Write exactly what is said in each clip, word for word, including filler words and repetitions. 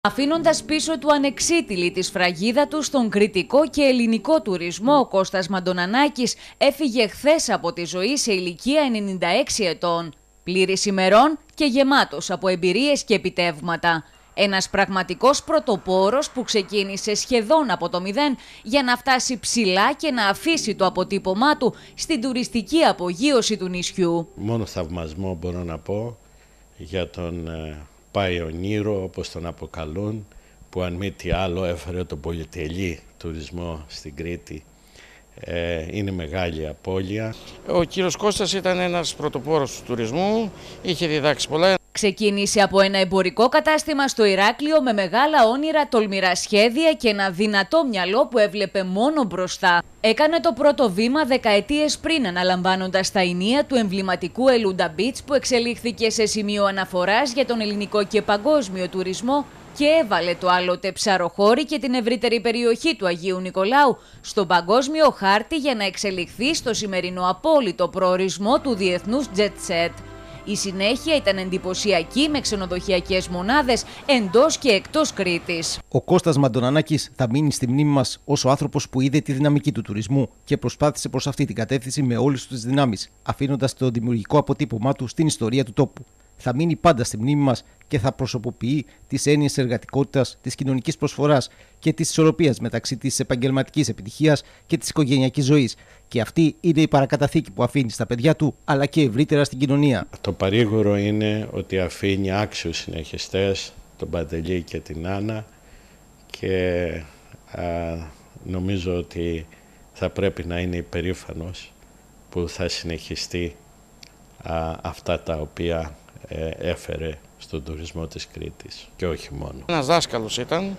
Αφήνοντας πίσω του ανεξίτηλη τη σφραγίδα του στον κριτικό και ελληνικό τουρισμό, ο Κώστας Μαντονανάκης έφυγε χθες από τη ζωή σε ηλικία ενενήντα έξι ετών, πλήρης ημερών και γεμάτος από εμπειρίες και επιτεύγματα. Ένας πραγματικός πρωτοπόρος που ξεκίνησε σχεδόν από το μηδέν για να φτάσει ψηλά και να αφήσει το αποτύπωμά του στην τουριστική απογείωση του νησιού. Μόνο θαυμασμό μπορώ να πω για τον Παϊονίρο, όπως τον αποκαλούν, που αν μη τι άλλο έφερε τον πολυτελή τουρισμό στην Κρήτη. Ε, είναι μεγάλη απώλεια. Ο κύριος Κώστας ήταν ένας πρωτοπόρος του τουρισμού, είχε διδάξει πολλά. Ξεκίνησε από ένα εμπορικό κατάστημα στο Ηράκλειο με μεγάλα όνειρα, τολμηρά σχέδια και ένα δυνατό μυαλό που έβλεπε μόνο μπροστά. Έκανε το πρώτο βήμα δεκαετίες πριν, αναλαμβάνοντας τα ενία του εμβληματικού Ελούντα Beach που εξελίχθηκε σε σημείο αναφοράς για τον ελληνικό και παγκόσμιο τουρισμό και έβαλε το άλλοτε Ψαροχώρι και την ευρύτερη περιοχή του Αγίου Νικολάου στον παγκόσμιο χάρτη για να εξελιχθεί στο σημερινό απόλυτο προορισμό του διεθνούς jet set. Η συνέχεια ήταν εντυπωσιακή με ξενοδοχειακές μονάδες εντός και εκτός Κρήτης. Ο Κώστας Μαντονανάκης θα μείνει στη μνήμη μας ως ο άνθρωπος που είδε τη δυναμική του τουρισμού και προσπάθησε προς αυτή την κατεύθυνση με όλες τις δυνάμεις, αφήνοντας το δημιουργικό αποτύπωμά του στην ιστορία του τόπου. Θα μείνει πάντα στη μνήμη μας και θα προσωποποιεί τις έννοιες της εργατικότητας, της κοινωνικής προσφοράς και της ισορροπίας μεταξύ της επαγγελματικής επιτυχίας και της οικογενειακής ζωής. Και αυτή είναι η παρακαταθήκη που αφήνει στα παιδιά του, αλλά και ευρύτερα στην κοινωνία. Το παρήγορο είναι ότι αφήνει άξιους συνεχιστές, τον Παντελή και την Άννα, και α, νομίζω ότι θα πρέπει να είναι υπερήφανος που θα συνεχιστεί α, αυτά τα οποία ε, έφερε στον τουρισμό της Κρήτης και όχι μόνο. Ένας δάσκαλος ήταν,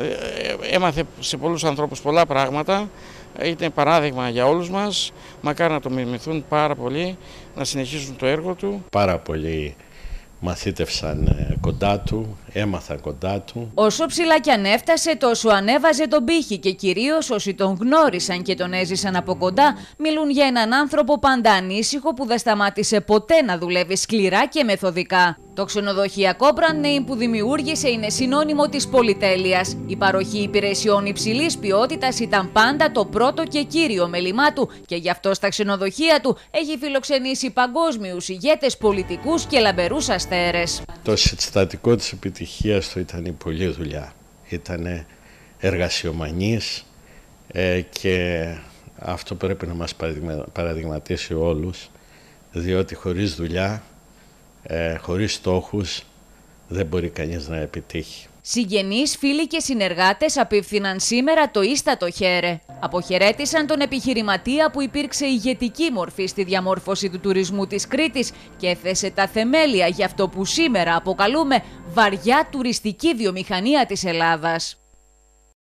έμαθε σε πολλούς ανθρώπους πολλά πράγματα, ήταν παράδειγμα για όλους μας, μακάρι να το μιμηθούν πάρα πολύ, να συνεχίσουν το έργο του. Πάρα πολλοί μαθήτευσαν κοντά του, έμαθαν κοντά του. Όσο ψηλά κι αν έφτασε, τόσο ανέβαζε τον πύχη και κυρίως όσοι τον γνώρισαν και τον έζησαν από κοντά μιλούν για έναν άνθρωπο πάντα ανήσυχο που δεν σταμάτησε ποτέ να δουλεύει σκληρά και μεθοδικά. Το ξενοδοχειακό brand name που δημιούργησε είναι συνώνυμο της πολυτέλειας. Η παροχή υπηρεσιών υψηλής ποιότητας ήταν πάντα το πρώτο και κύριο μέλημά του και γι' αυτό στα ξενοδοχεία του έχει φιλοξενήσει παγκόσμιους ηγέτες, πολιτικούς και λαμπερούς αστέρες. Το συστατικό της επιτυχίας του ήταν η πολλή δουλειά. Ήταν εργασιομανής ε, και αυτό πρέπει να μας παραδειγματίσει όλους, διότι χωρίς δουλειά, Ε, χωρίς στόχους δεν μπορεί κανείς να επιτύχει. Συγγενείς, φίλοι και συνεργάτες απίφθηναν σήμερα το ίστατο χαίρε. Αποχαιρέτησαν τον επιχειρηματία που υπήρξε ηγετική μορφή στη διαμόρφωση του τουρισμού της Κρήτης και έθεσε τα θεμέλια για αυτό που σήμερα αποκαλούμε βαριά τουριστική βιομηχανία της Ελλάδας.